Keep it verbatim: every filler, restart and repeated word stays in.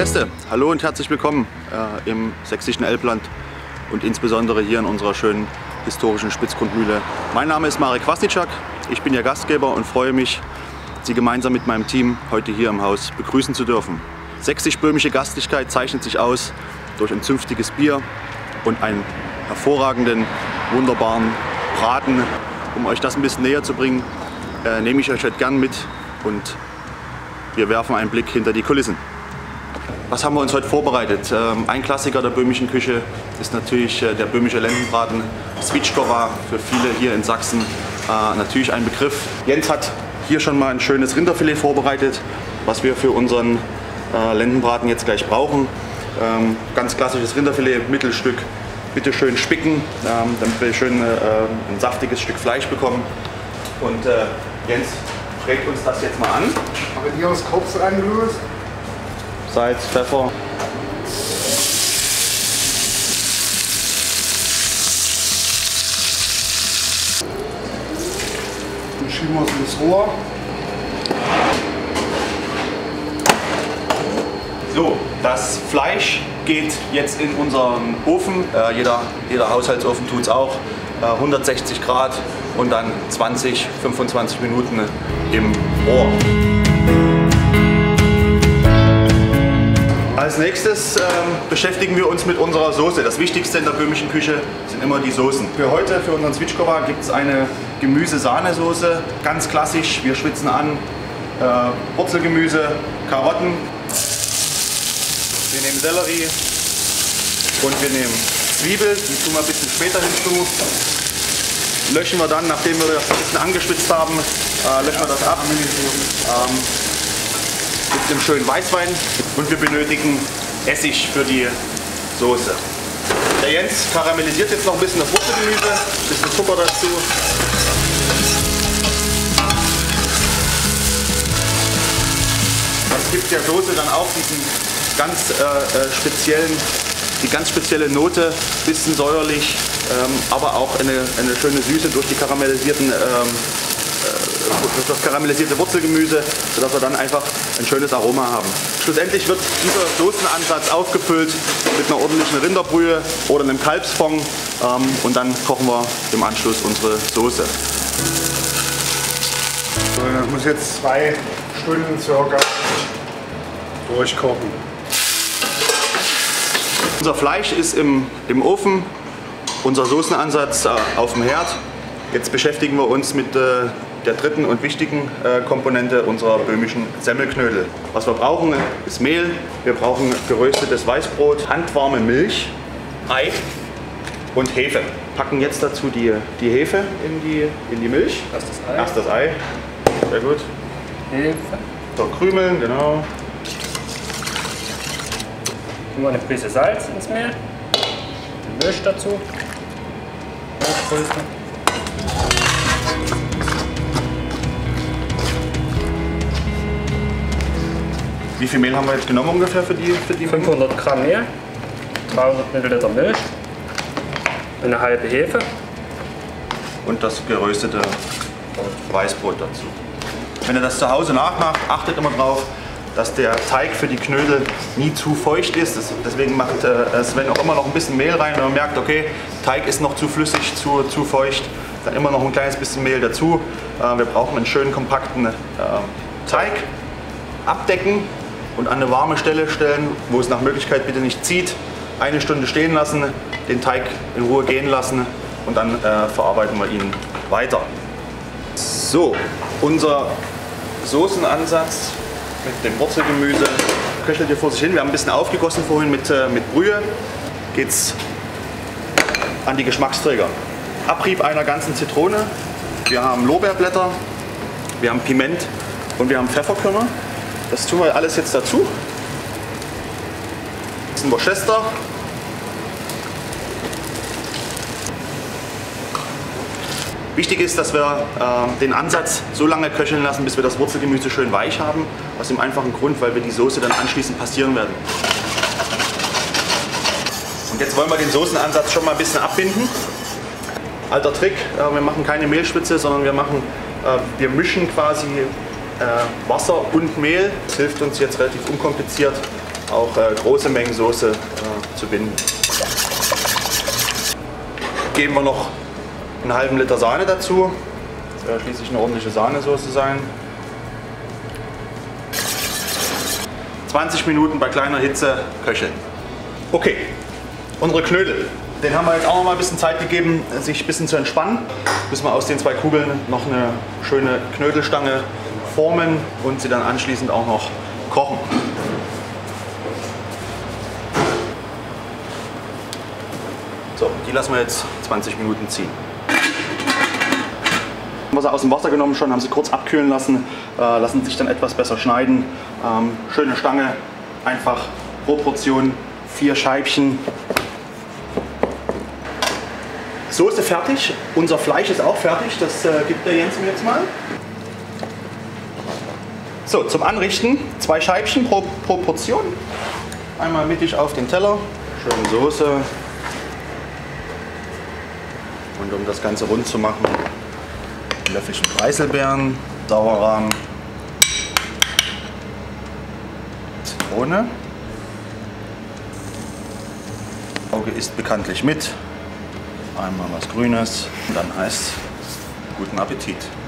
Gäste, hallo und herzlich willkommen äh, im sächsischen Elbland und insbesondere hier in unserer schönen historischen Spitzgrundmühle. Mein Name ist Marek Kwasniczak, ich bin Ihr Gastgeber und freue mich, Sie gemeinsam mit meinem Team heute hier im Haus begrüßen zu dürfen. Sächsisch-böhmische Gastlichkeit zeichnet sich aus durch ein zünftiges Bier und einen hervorragenden, wunderbaren Braten. Um euch das ein bisschen näher zu bringen, äh, nehme ich euch heute gern mit und wir werfen einen Blick hinter die Kulissen. Was haben wir uns heute vorbereitet? Ähm, ein Klassiker der böhmischen Küche ist natürlich äh, der böhmische Lendenbraten, Svíčková, für viele hier in Sachsen äh, natürlich ein Begriff. Jens hat hier schon mal ein schönes Rinderfilet vorbereitet, was wir für unseren äh, Lendenbraten jetzt gleich brauchen. Ähm, ganz klassisches Rinderfilet, Mittelstück. Bitte schön spicken, ähm, damit wir schön äh, ein saftiges Stück Fleisch bekommen. Und äh, Jens prägt uns das jetzt mal an. Haben wir das Kopf reingelöst? Salz, Pfeffer. Dann schieben wir es ins Rohr. So, das Fleisch geht jetzt in unseren Ofen. Äh, jeder, jeder Haushaltsofen tut es auch. Äh, hundertsechzig Grad und dann zwanzig, fünfundzwanzig Minuten im Rohr. Als nächstes ähm, beschäftigen wir uns mit unserer Soße. Das Wichtigste in der böhmischen Küche sind immer die Soßen. Für heute, für unseren Svíčková, gibt es eine Gemüse-Sahnesoße. Ganz klassisch, wir schwitzen an äh, Wurzelgemüse, Karotten. Wir nehmen Sellerie und wir nehmen Zwiebel, die tun wir ein bisschen später hinzu. Löschen wir dann, nachdem wir das ein bisschen angeschwitzt haben, äh, löschen wir das ab. Ähm, mit dem schönen Weißwein und wir benötigen Essig für die Soße. Der Jens karamellisiert jetzt noch ein bisschen das Wurzelgemüse, ein bisschen Zucker dazu. Das gibt der Soße dann auch diesen ganz äh, speziellen, die ganz spezielle Note, bisschen säuerlich, ähm, aber auch eine, eine schöne Süße durch die karamellisierten ähm, durch das karamellisierte Wurzelgemüse, sodass wir dann einfach ein schönes Aroma haben. Schlussendlich wird dieser Soßenansatz aufgefüllt mit einer ordentlichen Rinderbrühe oder einem Kalbsfond ähm, und dann kochen wir im Anschluss unsere Soße. Das muss jetzt zwei Stunden circa durchkochen. Unser Fleisch ist im, im Ofen, unser Soßenansatz äh, auf dem Herd. Jetzt beschäftigen wir uns mit äh, der dritten und wichtigen äh, Komponente unserer böhmischen Semmelknödel. Was wir brauchen ist Mehl, wir brauchen geröstetes Weißbrot, handwarme Milch, Ei und Hefe. Packen jetzt dazu die, die Hefe in die, in die Milch. Erst das Ei. Erst das Ei. Sehr gut. Hefe. So, krümeln, genau. Tun wir eine Prise Salz ins Mehl. Die Milch dazu. Aufrösten. Wie viel Mehl haben wir jetzt genommen ungefähr für die, für die fünfhundert Gramm Mehl, dreihundert Milliliter Milch, eine halbe Hefe und das geröstete Weißbrot dazu. Wenn ihr das zu Hause nachmacht, achtet immer darauf, dass der Teig für die Knödel nie zu feucht ist. Das, deswegen macht äh, Sven auch immer noch ein bisschen Mehl rein. Wenn man merkt, okay, Teig ist noch zu flüssig, zu, zu feucht, dann immer noch ein kleines bisschen Mehl dazu. Äh, wir brauchen einen schönen kompakten äh, Teig. Abdecken und an eine warme Stelle stellen, wo es nach Möglichkeit bitte nicht zieht. Eine Stunde stehen lassen, den Teig in Ruhe gehen lassen und dann äh, verarbeiten wir ihn weiter. So, unser Soßenansatz mit dem Wurzelgemüse köchelt hier vor sich hin. Wir haben ein bisschen aufgegossen vorhin mit, äh, mit Brühe. Geht's an die Geschmacksträger. Abrieb einer ganzen Zitrone. Wir haben Lorbeerblätter, wir haben Piment und wir haben Pfefferkörner. Das tun wir alles jetzt dazu. Das ist ein Worcester. Wichtig ist, dass wir äh, den Ansatz so lange köcheln lassen, bis wir das Wurzelgemüse schön weich haben. Aus dem einfachen Grund, weil wir die Soße dann anschließend passieren werden. Und jetzt wollen wir den Soßenansatz schon mal ein bisschen abbinden. Alter Trick, äh, wir machen keine Mehlspitze, sondern wir, machen, äh, wir mischen quasi äh, Wasser und Mehl. Das hilft uns jetzt relativ unkompliziert, auch äh, große Mengen Soße äh, zu binden. Geben wir noch einen halben Liter Sahne dazu. Das soll schließlich eine ordentliche Sahnesoße sein. zwanzig Minuten bei kleiner Hitze köcheln. Okay, unsere Knödel. Den haben wir jetzt auch noch mal ein bisschen Zeit gegeben, sich ein bisschen zu entspannen. Müssen wir aus den zwei Kugeln noch eine schöne Knödelstange formen und sie dann anschließend auch noch kochen. So, die lassen wir jetzt zwanzig Minuten ziehen. Haben wir sie aus dem Wasser genommen schon, haben sie kurz abkühlen lassen, äh, lassen sich dann etwas besser schneiden. Ähm, schöne Stange, einfach pro Portion, vier Scheibchen. Soße fertig, unser Fleisch ist auch fertig, das äh, gibt der Jens mir jetzt mal. So, zum Anrichten zwei Scheibchen pro, pro Portion. Einmal mittig auf den Teller, schön Soße. Und um das Ganze rund zu machen, ein Löffelchen Preiselbeeren, Sauerrahm, Zitrone. Auge isst bekanntlich mit. Einmal was Grünes und dann heißt guten Appetit.